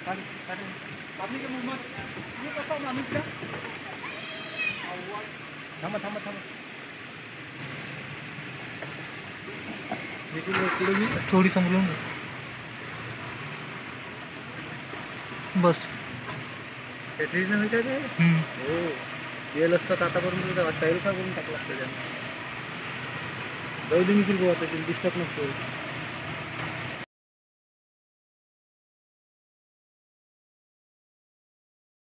थांबा थांबा थांबा थोडी समजून बस ट्रीज नाही का ते हो येल असतात आतापर्यंत टाईल का करून टाकला असतं त्यानं जाऊ दे मी तुला डिस्टर्ब नसतो